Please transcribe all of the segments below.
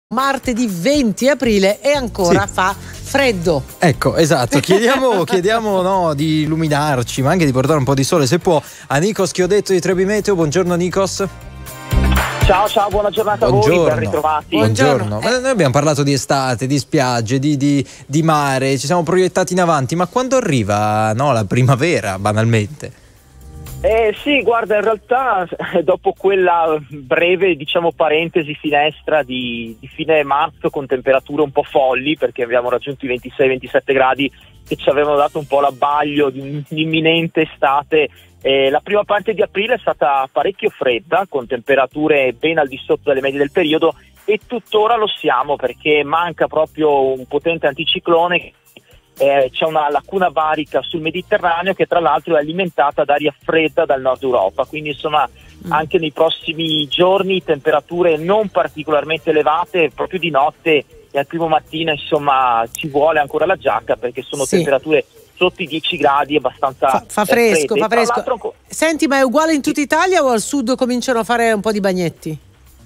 Martedì 20 aprile e ancora Sì. fa freddo. Ecco, esatto, chiediamo no, di illuminarci, ma anche di portare un po' di sole, se può, a Nikos Chiodetto di Trebi Meteo. Buongiorno Nikos. Ciao, buona giornata a voi, ben ritrovati. Buongiorno. Ma noi abbiamo parlato di estate, di spiagge, di mare, ci siamo proiettati in avanti, ma quando arriva la primavera, banalmente? Sì, guarda, in realtà dopo quella breve, parentesi, finestra di fine marzo con temperature un po' folli, perché abbiamo raggiunto i 26-27 gradi che ci avevano dato un po' l'abbaglio di un'imminente estate, la prima parte di aprile è stata parecchio fredda, con temperature ben al di sotto delle medie del periodo, e tuttora lo siamo perché manca proprio un potente anticiclone. C'è una lacuna varica sul Mediterraneo che tra l'altro è alimentata da aria fredda dal nord Europa, quindi insomma anche nei prossimi giorni temperature non particolarmente elevate, proprio di notte e al primo mattino insomma ci vuole ancora la giacca perché sono temperature sotto i 10 gradi, abbastanza fa fresco, fredde. fa fresco. Senti, ma è uguale in tutta Italia o al sud cominciano a fare un po' di bagnetti?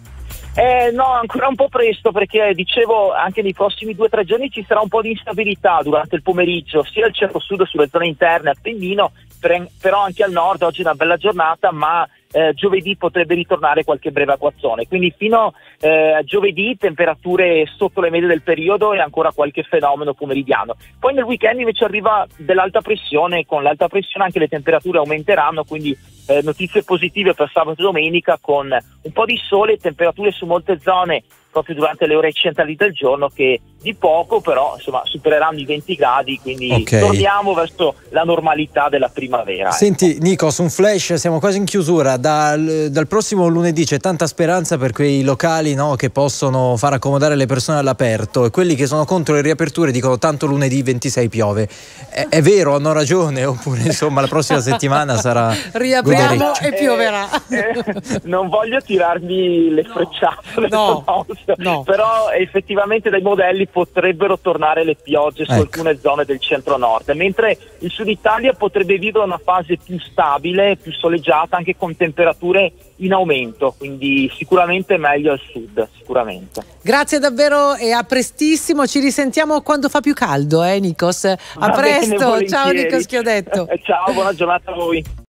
No, ancora un po' presto perché dicevo anche nei prossimi 2 o 3 giorni ci sarà un po' di instabilità durante il pomeriggio sia al centro-sud sulle zone interne Appennino, però anche al nord. Oggi è una bella giornata, ma giovedì potrebbe ritornare qualche breve acquazzone, quindi fino a giovedì temperature sotto le medie del periodo e ancora qualche fenomeno pomeridiano. Poi nel weekend invece arriva dell'alta pressione, con l'alta pressione anche le temperature aumenteranno, quindi notizie positive per sabato e domenica con un po' di sole e temperature su molte zone proprio durante le ore centrali del giorno che di poco però insomma supereranno i 20 gradi, quindi torniamo verso la normalità della primavera. Senti Nikos, un flash, siamo quasi in chiusura, dal prossimo lunedì c'è tanta speranza per quei locali che possono far accomodare le persone all'aperto, e quelli che sono contro le riaperture dicono tanto lunedì 26 piove. È vero, hanno ragione, oppure insomma la prossima settimana sarà riapriamo e pioverà? Non voglio tirarmi le frecciate, no. Però effettivamente dai modelli potrebbero tornare le piogge su alcune zone del centro-nord, mentre il sud Italia potrebbe vivere una fase più stabile, più soleggiata, anche con temperature in aumento, quindi sicuramente meglio al sud, sicuramente. Grazie davvero e a prestissimo, ci risentiamo quando fa più caldo, Nikos? A presto, ciao Nikos Chiodetto. Ciao, buona giornata a voi.